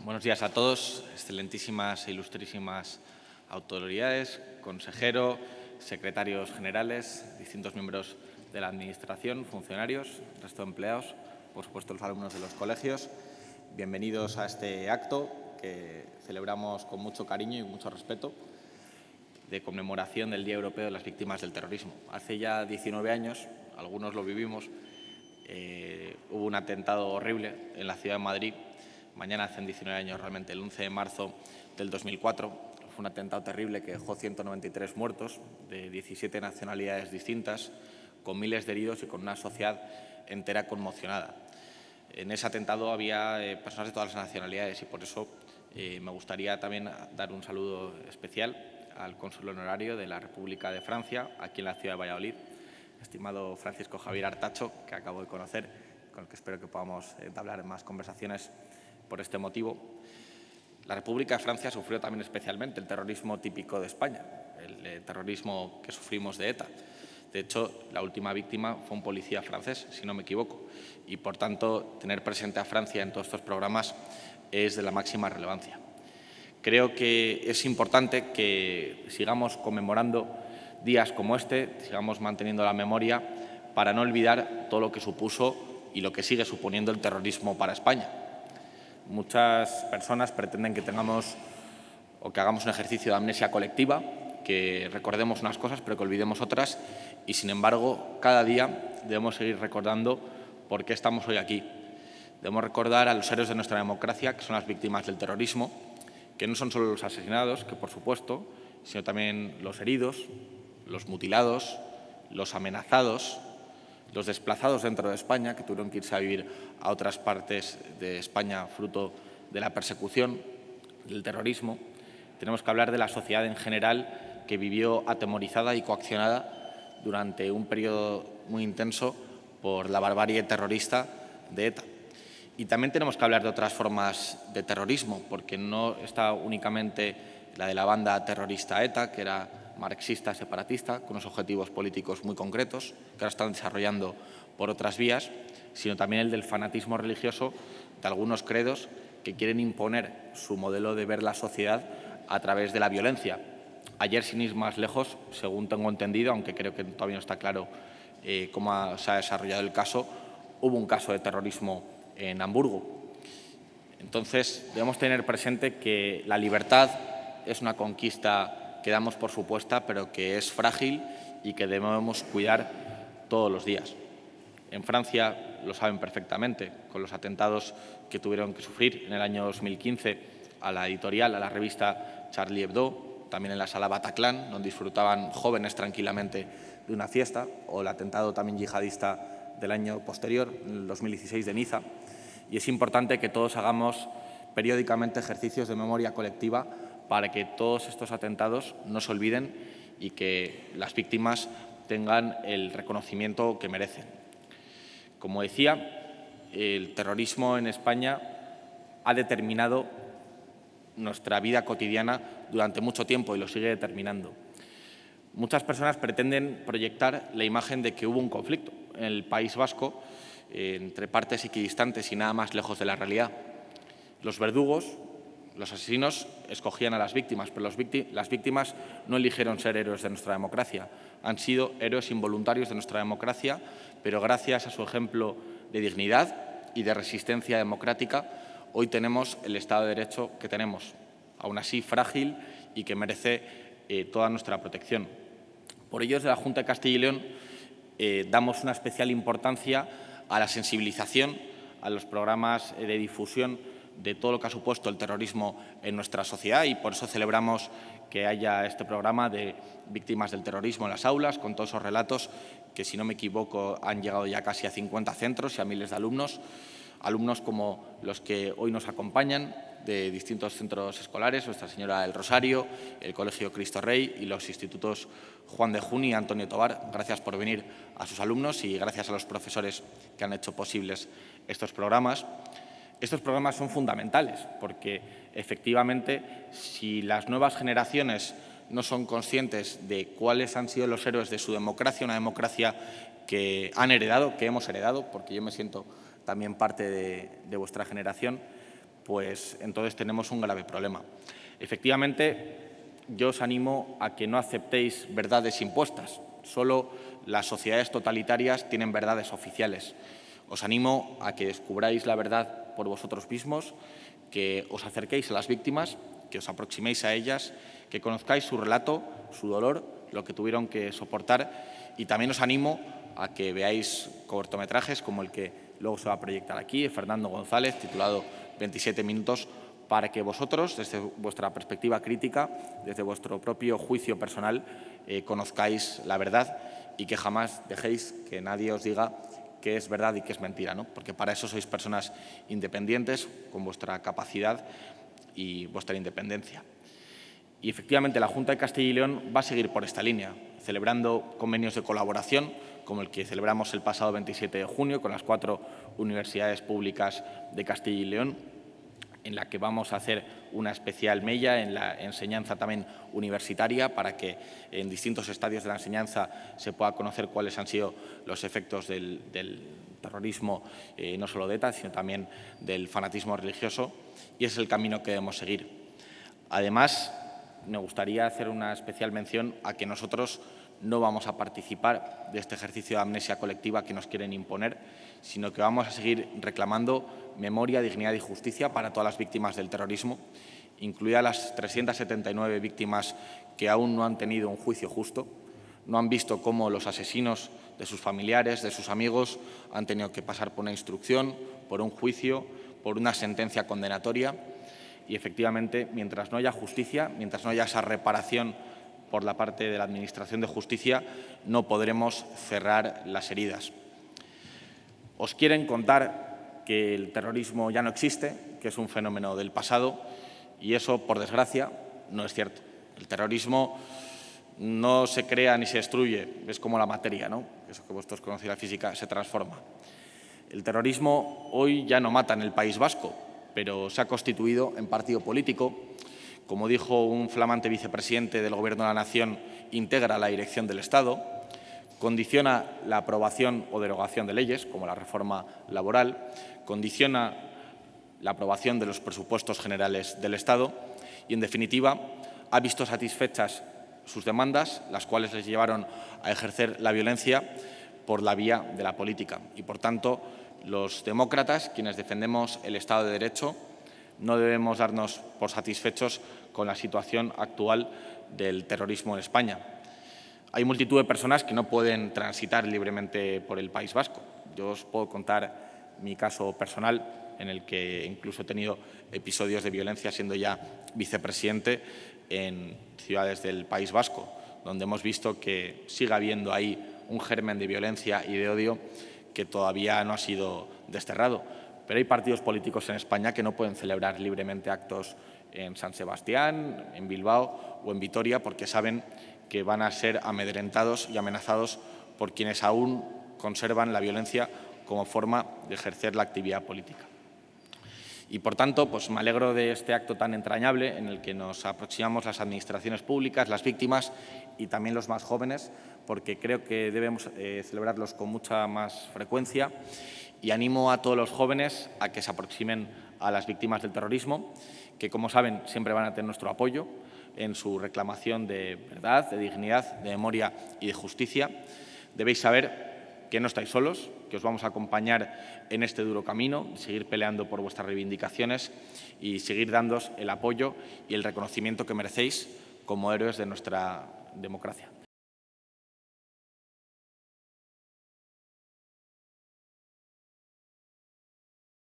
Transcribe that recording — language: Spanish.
Buenos días a todos, excelentísimas e ilustrísimas autoridades, consejero, secretarios generales, distintos miembros de la Administración, funcionarios, resto de empleados, por supuesto los alumnos de los colegios. Bienvenidos a este acto que celebramos con mucho cariño y mucho respeto de conmemoración del Día Europeo de las Víctimas del Terrorismo. Hace ya 19 años, algunos lo vivimos, hubo un atentado horrible en la ciudad de Madrid. Mañana hacen 19 años realmente, el 11 de marzo del 2004. Fue un atentado terrible que dejó 193 muertos de 17 nacionalidades distintas, con miles de heridos y con una sociedad entera conmocionada. En ese atentado había personas de todas las nacionalidades y por eso me gustaría también dar un saludo especial al cónsul honorario de la República de Francia, aquí en la ciudad de Valladolid, estimado Francisco Javier Artacho, que acabo de conocer, con el que espero que podamos entablar más conversaciones por este motivo. La República de Francia sufrió también especialmente el terrorismo típico de España, el terrorismo que sufrimos de ETA. De hecho, la última víctima fue un policía francés, si no me equivoco, y por tanto tener presente a Francia en todos estos programas es de la máxima relevancia. Creo que es importante que sigamos conmemorando días como este, sigamos manteniendo la memoria para no olvidar todo lo que supuso y lo que sigue suponiendo el terrorismo para España. Muchas personas pretenden que tengamos o que hagamos un ejercicio de amnesia colectiva, que recordemos unas cosas pero que olvidemos otras y, sin embargo, cada día debemos seguir recordando por qué estamos hoy aquí. Debemos recordar a los héroes de nuestra democracia, que son las víctimas del terrorismo, que no son solo los asesinados, que por supuesto, sino también los heridos, los mutilados, los amenazados, los desplazados dentro de España, que tuvieron que irse a vivir a otras partes de España fruto de la persecución, del terrorismo. Tenemos que hablar de la sociedad en general, que vivió atemorizada y coaccionada durante un periodo muy intenso por la barbarie terrorista de ETA. Y también tenemos que hablar de otras formas de terrorismo, porque no está únicamente la de la banda terrorista ETA, que era marxista, separatista, con unos objetivos políticos muy concretos, que ahora están desarrollando por otras vías, sino también el del fanatismo religioso de algunos credos que quieren imponer su modelo de ver la sociedad a través de la violencia. Ayer, sin ir más lejos, según tengo entendido, aunque creo que todavía no está claro cómo se ha desarrollado el caso, hubo un caso de terrorismo en Hamburgo. Entonces, debemos tener presente que la libertad es una conquista que damos por supuesta, pero que es frágil y que debemos cuidar todos los días. En Francia lo saben perfectamente, con los atentados que tuvieron que sufrir en el año 2015 a la editorial, a la revista Charlie Hebdo, también en la sala Bataclan, donde disfrutaban jóvenes tranquilamente de una fiesta, o el atentado también yihadista del año posterior, en el 2016 de Niza. Y es importante que todos hagamos periódicamente ejercicios de memoria colectiva para que todos estos atentados no se olviden y que las víctimas tengan el reconocimiento que merecen. Como decía, el terrorismo en España ha determinado nuestra vida cotidiana durante mucho tiempo y lo sigue determinando. Muchas personas pretenden proyectar la imagen de que hubo un conflicto en el País Vasco entre partes equidistantes y nada más lejos de la realidad. Los verdugos, los asesinos, escogían a las víctimas, pero las víctimas no eligieron ser héroes de nuestra democracia. Han sido héroes involuntarios de nuestra democracia, pero gracias a su ejemplo de dignidad y de resistencia democrática, hoy tenemos el Estado de Derecho que tenemos, aún así frágil y que merece toda nuestra protección. Por ello, desde la Junta de Castilla y León damos una especial importancia a la sensibilización, a los programas de difusión de todo lo que ha supuesto el terrorismo en nuestra sociedad y por eso celebramos que haya este programa de víctimas del terrorismo en las aulas, con todos esos relatos que, si no me equivoco, han llegado ya casi a 50 centros y a miles de alumnos, alumnos como los que hoy nos acompañan de distintos centros escolares, Nuestra Señora del Rosario, el Colegio Cristo Rey y los institutos Juan de Juni y Antonio Tobar. Gracias por venir a sus alumnos y gracias a los profesores que han hecho posibles estos programas. Estos programas son fundamentales porque, efectivamente, si las nuevas generaciones no son conscientes de cuáles han sido los héroes de su democracia, una democracia que han heredado, que hemos heredado, porque yo me siento también parte de vuestra generación, pues entonces tenemos un grave problema. Efectivamente, yo os animo a que no aceptéis verdades impuestas. Solo las sociedades totalitarias tienen verdades oficiales. Os animo a que descubráis la verdad por vosotros mismos, que os acerquéis a las víctimas, que os aproximéis a ellas, que conozcáis su relato, su dolor, lo que tuvieron que soportar, y también os animo a que veáis cortometrajes como el que luego se va a proyectar aquí, de Fernando González, titulado 27 minutos, para que vosotros, desde vuestra perspectiva crítica, desde vuestro propio juicio personal, conozcáis la verdad y que jamás dejéis que nadie os diga qué es verdad y qué es mentira, ¿no? Porque para eso sois personas independientes, con vuestra capacidad y vuestra independencia. Y efectivamente la Junta de Castilla y León va a seguir por esta línea, celebrando convenios de colaboración, como el que celebramos el pasado 27 de junio con las 4 universidades públicas de Castilla y León, en la que vamos a hacer una especial mella en la enseñanza también universitaria para que en distintos estadios de la enseñanza se pueda conocer cuáles han sido los efectos del terrorismo, no solo de ETA, sino también del fanatismo religioso, y ese es el camino que debemos seguir. Además, me gustaría hacer una especial mención a que nosotros no vamos a participar de este ejercicio de amnesia colectiva que nos quieren imponer, sino que vamos a seguir reclamando memoria, dignidad y justicia para todas las víctimas del terrorismo, incluidas las 379 víctimas que aún no han tenido un juicio justo, no han visto cómo los asesinos de sus familiares, de sus amigos, han tenido que pasar por una instrucción, por un juicio, por una sentencia condenatoria. Y, efectivamente, mientras no haya justicia, mientras no haya esa reparación por la parte de la Administración de Justicia, no podremos cerrar las heridas. Os quieren contar que el terrorismo ya no existe, que es un fenómeno del pasado, y eso, por desgracia, no es cierto. El terrorismo no se crea ni se destruye, es como la materia, ¿no? Eso que vosotros conocéis la física, se transforma. El terrorismo hoy ya no mata en el País Vasco, pero se ha constituido en partido político. Como dijo un flamante vicepresidente del Gobierno de la Nación, integra la dirección del Estado, condiciona la aprobación o derogación de leyes, como la reforma laboral, condiciona la aprobación de los presupuestos generales del Estado y, en definitiva, ha visto satisfechas sus demandas, las cuales les llevaron a ejercer la violencia por la vía de la política. Y, por tanto, los demócratas, quienes defendemos el Estado de Derecho, no debemos darnos por satisfechos con la situación actual del terrorismo en España. Hay multitud de personas que no pueden transitar libremente por el País Vasco. Yo os puedo contar mi caso personal, en el que incluso he tenido episodios de violencia siendo ya vicepresidente en ciudades del País Vasco, donde hemos visto que sigue habiendo ahí un germen de violencia y de odio que todavía no ha sido desterrado. Pero hay partidos políticos en España que no pueden celebrar libremente actos en San Sebastián, en Bilbao o en Vitoria, porque saben que van a ser amedrentados y amenazados por quienes aún conservan la violencia como forma de ejercer la actividad política. Y, por tanto, pues me alegro de este acto tan entrañable en el que nos aproximamos las administraciones públicas, las víctimas y también los más jóvenes, porque creo que debemos celebrarlos con mucha más frecuencia. Y animo a todos los jóvenes a que se aproximen a las víctimas del terrorismo, que, como saben, siempre van a tener nuestro apoyo en su reclamación de verdad, de dignidad, de memoria y de justicia. Debéis saber que no estáis solos, que os vamos a acompañar en este duro camino, seguir peleando por vuestras reivindicaciones y seguir dándoos el apoyo y el reconocimiento que merecéis como héroes de nuestra democracia.